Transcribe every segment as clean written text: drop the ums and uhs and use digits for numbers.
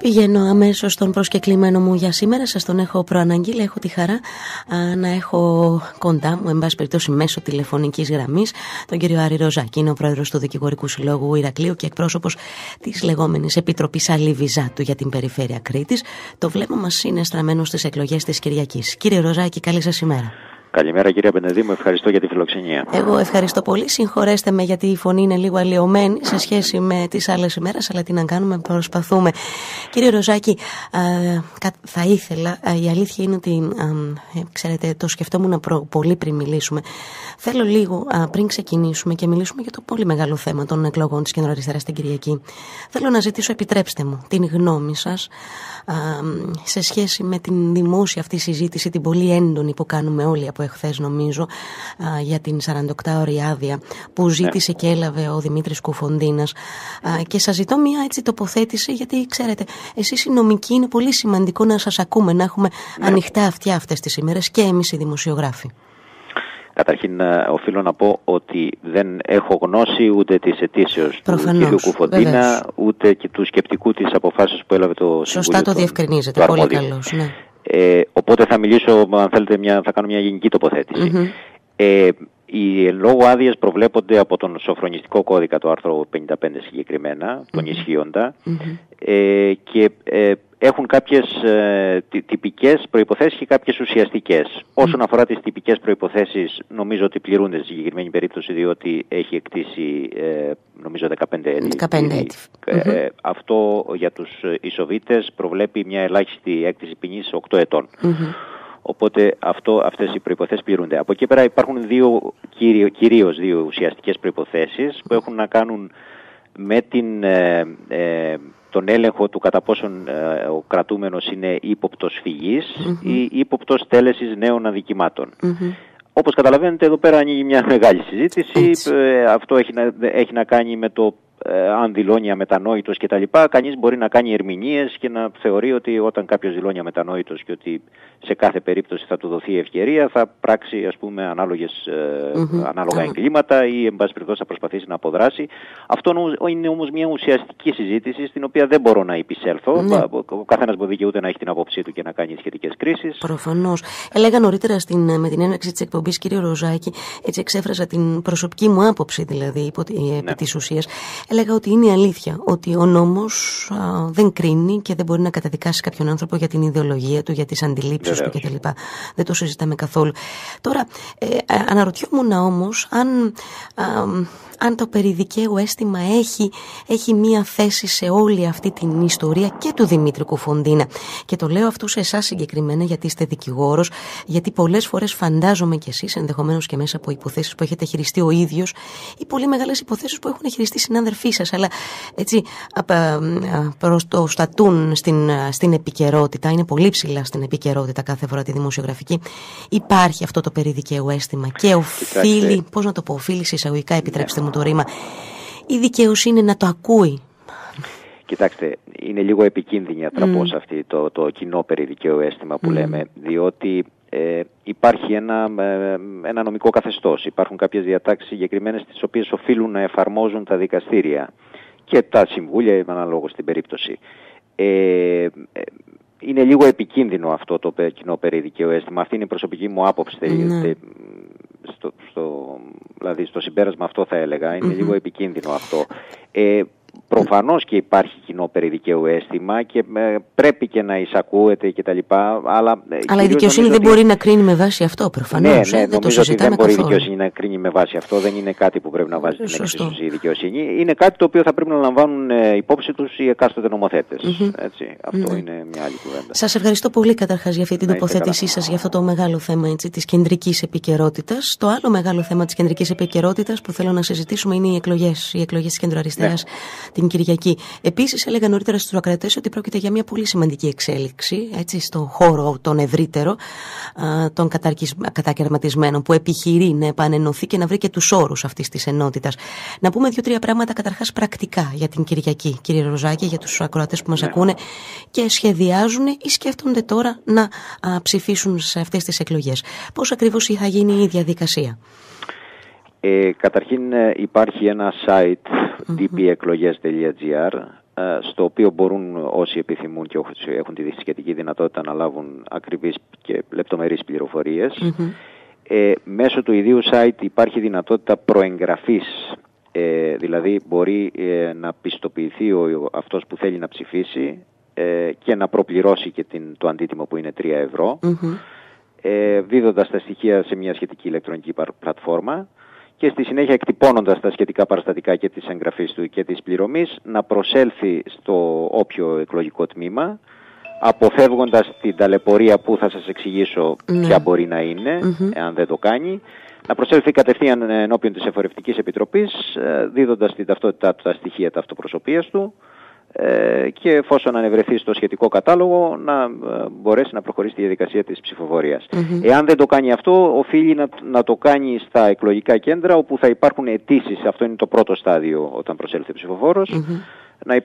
Πηγαίνω αμέσως στον προσκεκλημένο μου για σήμερα. Σας τον έχω προαναγγείλει. Έχω τη χαρά να έχω κοντά μου, εν πάση περιπτώσει μέσω τηλεφωνικής γραμμής, τον κύριο Άρη Ροζάκη. Είναι ο πρόεδρος του Δικηγορικού Συλλόγου Ηρακλείου και εκπρόσωπος της λεγόμενης Επιτροπής Αλίβιζάτου για την Περιφέρεια Κρήτης. Το βλέμμα μας είναι στραμμένο στις εκλογές της Κυριακής. Κύριε Ροζάκη, καλή σας ημέρα. Καλημέρα κύριε Πενεδήμου, ευχαριστώ για τη φιλοξενία. Εγώ ευχαριστώ πολύ. Συγχωρέστε με γιατί η φωνή είναι λίγο αλλοιωμένη σε σχέση με τις άλλες ημέρες, αλλά τι να κάνουμε, προσπαθούμε. Κύριε Ροζάκη, θα ήθελα, η αλήθεια είναι ότι, ξέρετε, το σκεφτόμουν πολύ πριν μιλήσουμε. Θέλω λίγο πριν ξεκινήσουμε και μιλήσουμε για το πολύ μεγάλο θέμα των εκλογών της κεντροαριστεράς την Κυριακή. Θέλω να ζητήσω, επιτρέψτε μου, την γνώμη σας σε σχέση με την δημόσια αυτή συζήτηση, την πολύ έντονη που κάνουμε όλοι από εχθές νομίζω, για την 48ωρη άδεια που ζήτησε και έλαβε ο Δημήτρης Κουφοντίνας, και σας ζητώ μια έτσι τοποθέτηση, γιατί ξέρετε, εσείς οι νομικοί είναι πολύ σημαντικό να σας ακούμε, να έχουμε ανοιχτά αυτιά αυτές τις ημέρες και εμείς οι δημοσιογράφοι. Καταρχήν οφείλω να πω ότι δεν έχω γνώση ούτε της αιτήσεως του κ. Κουφοντίνα, βεβαίως, ούτε και του σκεπτικού της αποφάσεως που έλαβε το Συμβούλιο. Σωστά το διευκρινίζετε, πολύ καλώς, ναι. Οπότε θα μιλήσω, αν θέλετε, θα κάνω μια γενική τοποθέτηση. Οι εν λόγω άδειες προβλέπονται από τον Σοφρονιστικό Κώδικα, το άρθρο 55 συγκεκριμένα, τον ισχύοντα, και έχουν κάποιες τυπικές προϋποθέσεις και κάποιες ουσιαστικές. Όσον αφορά τις τυπικές προϋποθέσεις, νομίζω ότι πληρούνται στη συγκεκριμένη περίπτωση, διότι έχει εκτίσει νομίζω 15 έτη. 15 έτη. Αυτό για τους ισοβήτες προβλέπει μια ελάχιστη έκτιση ποινής 8 ετών. Οπότε αυτές οι προϋποθέσεις πληρούνται. Από εκεί πέρα υπάρχουν κυρίως δύο ουσιαστικές προϋποθέσεις που έχουν να κάνουν με τον έλεγχο του κατά πόσον ο κρατούμενος είναι ύποπτος φυγής ή ύποπτος τέλεσης νέων αδικημάτων. Όπως καταλαβαίνετε, εδώ πέρα ανοίγει μια μεγάλη συζήτηση. Αυτό έχει να κάνει με το αν δηλώνει αμετανόητος κτλ. Κανείς μπορεί να κάνει ερμηνείες και να θεωρεί ότι όταν κάποιος δηλώνει αμετανόητος και ότι σε κάθε περίπτωση θα του δοθεί ευκαιρία, θα πράξει, ας πούμε, ανάλογα εγκλήματα ή εν πάση περιπτώσει θα προσπαθήσει να αποδράσει. Αυτό είναι όμως μια ουσιαστική συζήτηση στην οποία δεν μπορώ να επισέλθω. Ο καθένας μπορεί δικαιούται να έχει την άποψή του και να κάνει σχετικές κρίσεις. Προφανώς. Έλεγα νωρίτερα με την έναρξη της εκπομπής, κύριε Ροζάκη, έτσι εξέφρασα την προσωπική μου άποψη, δηλαδή επί της ουσίας. Έλεγα ότι είναι αλήθεια ότι ο νόμος δεν κρίνει και δεν μπορεί να καταδικάσει κάποιον άνθρωπο για την ιδεολογία του, για τις αντιλήψεις του κτλ. Δεν το συζητάμε καθόλου. Τώρα, αναρωτιόμουν όμως αν το περιδικαίου αίσθημα έχει μία θέση σε όλη αυτή την ιστορία και του Δημήτρη Κουφοντίνα. Και το λέω αυτό σε εσάς συγκεκριμένα, γιατί είστε δικηγόρος, γιατί πολλές φορές φαντάζομαι κι εσείς, ενδεχομένως και μέσα από υποθέσεις που έχετε χειριστεί ο ίδιος ή πολύ μεγάλες υποθέσεις που έχουν χειριστεί συνάδελφοί σας, αλλά έτσι προστατούν στην επικαιρότητα, είναι πολύ ψηλά στην επικαιρότητα κάθε φορά τη δημοσιογραφική. Υπάρχει αυτό το περιδικαίου αίσθημα και οφείλει, πώς να το πω, οφείλει εισαγωγικά, επιτρέψτε μου το ρήμα, η δικαιοσύνη να το ακούει. Κοιτάξτε, είναι λίγο επικίνδυνη ατραπώς αυτή το κοινό περιδικαίου αίσθημα που λέμε, διότι υπάρχει ένα νομικό καθεστώς. Υπάρχουν κάποιες διατάξεις συγκεκριμένες τις οποίες οφείλουν να εφαρμόζουν τα δικαστήρια και τα συμβούλια αναλόγως στην περίπτωση. Είναι λίγο επικίνδυνο αυτό το κοινό περιδικαίου αίσθημα. Αυτή είναι η προσωπική μου άποψη. Δηλαδή στο συμπέρασμα αυτό θα έλεγα, είναι λίγο επικίνδυνο αυτό. Προφανώς και υπάρχει κοινό περιδικαίου αίσθημα και πρέπει και να εισακούεται κτλ. Αλλά η δικαιοσύνη δεν μπορεί να κρίνει με βάση αυτό, προφανώς. Ναι, νομίζω ότι δεν μπορεί η δικαιοσύνη να κρίνει με βάση αυτό. Δεν είναι κάτι που πρέπει να βάζει την εξίσωση η δικαιοσύνη. Είναι κάτι το οποίο θα πρέπει να λαμβάνουν υπόψη τους οι εκάστοτε νομοθέτες. Αυτό είναι μια άλλη κουβέντα. Σας ευχαριστώ πολύ καταρχάς για αυτή την τοποθέτησή σας για αυτό το μεγάλο θέμα της κεντρικής επικαιρότητας. Το άλλο μεγάλο θέμα της κεντρικής επικαιρότητας που θέλω να συζητήσουμε είναι οι εκλογές της κεντροαριστεράς την Κυριακή. Επίσης, έλεγα νωρίτερα στους ακροατές ότι πρόκειται για μια πολύ σημαντική εξέλιξη, έτσι, στον χώρο τον ευρύτερο των κατακαιρματισμένων, που επιχειρεί να επανενωθεί και να βρει και τους όρους αυτής της ενότητας. Να πούμε 2-3 πράγματα καταρχάς πρακτικά για την Κυριακή, κύριε Ροζάκη, για τους ακροατές που μας ακούνε και σχεδιάζουν ή σκέφτονται τώρα να ψηφίσουν σε αυτές τις εκλογές. Πώς ακριβώς θα γίνει η διαδικασία? Καταρχήν υπάρχει ένα site dpeklogές.gr στο οποίο μπορούν όσοι επιθυμούν και έχουν τη σχετική δυνατότητα να λάβουν ακριβείς και λεπτομερείς πληροφορίες. Μέσω του ιδίου site υπάρχει δυνατότητα προεγγραφής, δηλαδή μπορεί να πιστοποιηθεί αυτός που θέλει να ψηφίσει και να προπληρώσει και το αντίτιμο που είναι 3 ευρώ, δίδοντας τα στοιχεία σε μια σχετική ηλεκτρονική πλατφόρμα και στη συνέχεια εκτυπώνοντας τα σχετικά παραστατικά και της εγγραφής του και της πληρωμής να προσέλθει στο όποιο εκλογικό τμήμα, αποφεύγοντας την ταλαιπωρία που θα σας εξηγήσω ποια μπορεί να είναι, εάν δεν το κάνει, να προσέλθει κατευθείαν ενώπιον της Εφορευτικής Επιτροπής, δίδοντας την ταυτότητά του, τα στοιχεία ταυτοπροσωπείας του, και εφόσον ανεβρεθεί στο σχετικό κατάλογο να μπορέσει να προχωρήσει τη διαδικασία της ψηφοφορίας. Εάν δεν το κάνει αυτό, οφείλει να το κάνει στα εκλογικά κέντρα όπου θα υπάρχουν αιτήσεις, αυτό είναι το πρώτο στάδιο όταν προσέλθει ο ψηφοφόρος, θα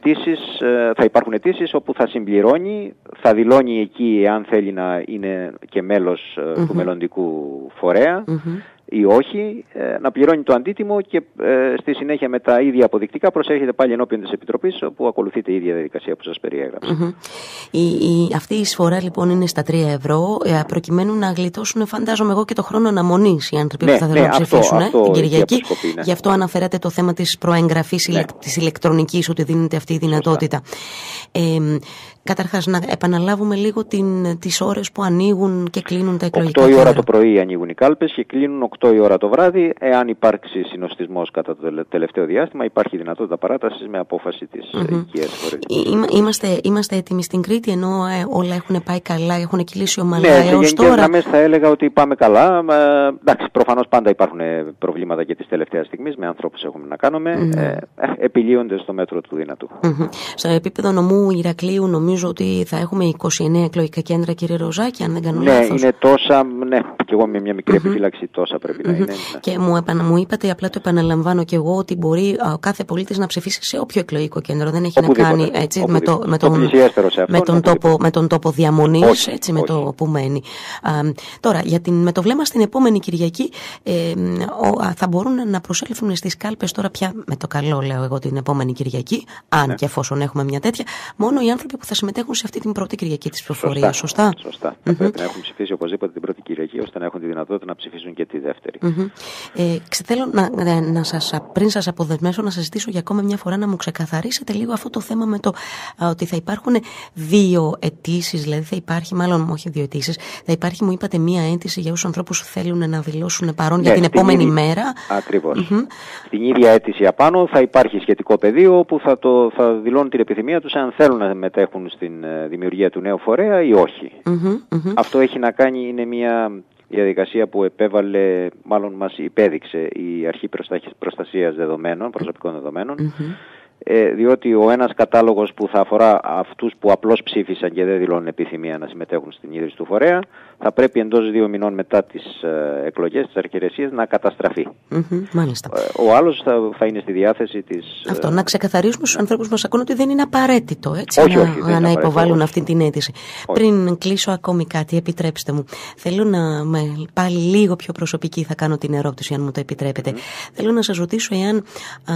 υπάρχουν αιτήσεις όπου θα συμπληρώνει, θα δηλώνει εκεί εάν θέλει να είναι και μέλος του μελλοντικού φορέα ή όχι, να πληρώνει το αντίτιμο και στη συνέχεια με τα ίδια αποδεικτικά προσέρχεται πάλι ενώπιον της Επιτροπής όπου ακολουθείται η ίδια διαδικασία που σας περιέγραψα. Αυτή η εισφορά λοιπόν είναι στα 3 ευρώ προκειμένου να γλιτώσουν, φαντάζομαι εγώ, και το χρόνο αναμονής οι άνθρωποι που θα θέλουν να ψηφίσουν την Κυριακή. Γι' αυτό αναφέρατε το θέμα της προεγγραφής της ηλεκτρονικής, ότι δίνεται αυτή η δυνατότητα. Καταρχάς, να επαναλάβουμε λίγο τις ώρες που ανοίγουν και κλείνουν τα εκλογικά κέντρα. 8 η ώρα το πρωί ανοίγουν οι κάλπες και κλείνουν 8 η ώρα το βράδυ. Εάν υπάρξει συνοστισμός κατά το τελευταίο διάστημα, υπάρχει δυνατότητα παράτασης με απόφαση της οικίας φορετικής. Είμαστε έτοιμοι στην Κρήτη, ενώ όλα έχουν πάει καλά, έχουν κυλήσει ομαλά έως τώρα. Ναι, σε γενικές γραμμές θα έλεγα ότι πάμε καλά. Εντάξει, προφανώς πάντα υπάρχουν προβλήματα και της τελευταίας στιγμής, με ανθρώπους έχουμε να κάνουμε. Επιλύονται στο μέτρο του δυνατού. Στο επίπεδο νομού Ηρακλείου, νομίζω ότι θα έχουμε 29 εκλογικά κέντρα, κύριε Ροζάκη, αν δεν κάνω λάθος. Ναι, είναι τόσα, και εγώ με μια μικρή επιφύλαξη τόσα πρέπει να είναι. Και μου είπατε, απλά το επαναλαμβάνω και εγώ, ότι μπορεί ο κάθε πολίτης να ψηφίσει σε όποιο εκλογικό κέντρο. Δεν έχει να κάνει έτσι, με τον τόπο διαμονής, έτσι, με το που μένει. Τώρα, με το βλέμμα στην επόμενη Κυριακή, θα μπορούν να προσέλθουν στις κάλπες τώρα πια, με το καλό λέω εγώ, την επόμενη Κυριακή, αν και εφόσον έχουμε μια τέτοια, μόνο οι άνθρωποι που θα συμμετέχουν σε αυτή την πρώτη Κυριακή της ψηφοφορίας. Σωστά. Θα πρέπει να έχουν ψηφίσει οπωσδήποτε την πρώτη Κυριακή, ώστε να έχουν τη δυνατότητα να ψηφίσουν και τη δεύτερη. Θέλω πριν σας αποδεσμεύσω, να σας ζητήσω για ακόμα μια φορά να μου ξεκαθαρίσετε λίγο αυτό το θέμα με το ότι θα υπάρχουν 2 αιτήσεις, δηλαδή θα υπάρχει, μάλλον όχι 2 αιτήσεις, θα υπάρχει, μου είπατε, μία αίτηση για όσους ανθρώπους θέλουν να δηλώσουν παρόν για την επόμενη μέρα. Ακριβώς. Στην ίδια αίτηση απάνω θα υπάρχει σχετικό πεδίο όπου θα δηλώνουν την επιθυμία τους αν θέλουν να μετέχουν στην δημιουργία του νέου φορέα ή όχι. Αυτό έχει να κάνει, είναι μια διαδικασία που επέβαλε, μάλλον μας υπέδειξε η Αρχή Προστασίας Δεδομένων, Προσωπικών Δεδομένων, διότι ο ένας κατάλογος που θα αφορά αυτούς που απλώς ψήφισαν και δεν δηλώνουν επιθυμία να συμμετέχουν στην ίδρυση του φορέα, θα πρέπει εντός 2 μηνών μετά τις εκλογές, τις αρχιερεσίες, να καταστραφεί. Μάλιστα. Ο άλλος θα είναι στη διάθεση της... Αυτό, να ξεκαθαρίσουμε στους ανθρώπους που μας ακούνε ότι δεν είναι απαραίτητο, έτσι, να υποβάλουν αυτή την αίτηση. Πριν κλείσω ακόμη κάτι, επιτρέψτε μου. Θέλω πάλι λίγο πιο προσωπική θα κάνω την ερώτηση, αν μου το επιτρέπετε. Θέλω να σας ρωτήσω εάν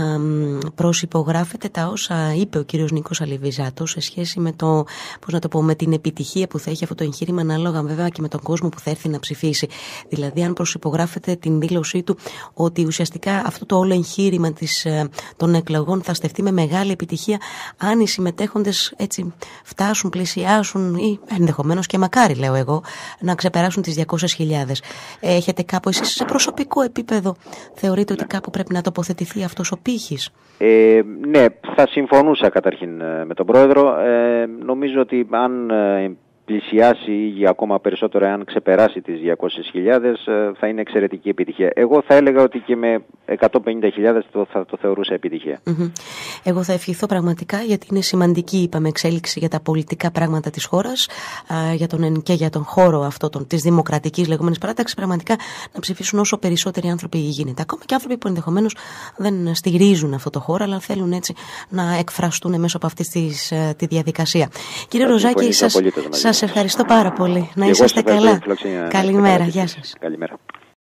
προσυπογράφετε τα όσα είπε ο κύριος Νίκος Αλιβιζάτος σε σχέση με με την επιτυχία που θα έχει αυτό το εγχείρημα, ανάλογα βέβαια και με τον κόσμο που θα έρθει να ψηφίσει. Δηλαδή, αν προσυπογράφετε την δήλωσή του ότι ουσιαστικά αυτό το όλο εγχείρημα των εκλογών θα στεφτεί με μεγάλη επιτυχία, αν οι συμμετέχοντες έτσι φτάσουν, πλησιάσουν ή ενδεχομένως και μακάρι, λέω εγώ, να ξεπεράσουν τις 200.000. Έχετε κάπου εσείς σε προσωπικό επίπεδο, θεωρείτε ότι κάπου πρέπει να τοποθετηθεί αυτός ο πύχης? Ναι, θα συμφωνούσα καταρχήν με τον Πρόεδρο. Νομίζω ότι αν πλησιάσει ή ακόμα περισσότερο, αν ξεπεράσει τις 200.000, θα είναι εξαιρετική επιτυχία. Εγώ θα έλεγα ότι και με 150.000 θα το θεωρούσα επιτυχία. Εγώ θα ευχηθώ πραγματικά, γιατί είναι σημαντική, είπαμε, εξέλιξη για τα πολιτικά πράγματα της χώρας και για τον χώρο αυτό της δημοκρατικής λεγόμενης παράταξης, πραγματικά να ψηφίσουν όσο περισσότεροι άνθρωποι γίνεται. Ακόμα και άνθρωποι που ενδεχομένως δεν στηρίζουν αυτό το χώρο, αλλά θέλουν έτσι να εκφραστούν μέσω από αυτή τη διαδικασία. Κύριε Ροζάκη, σας ευχαριστώ πάρα πολύ. Να είσαστε καλά. Καλημέρα. Γεια σας. Καλημέρα.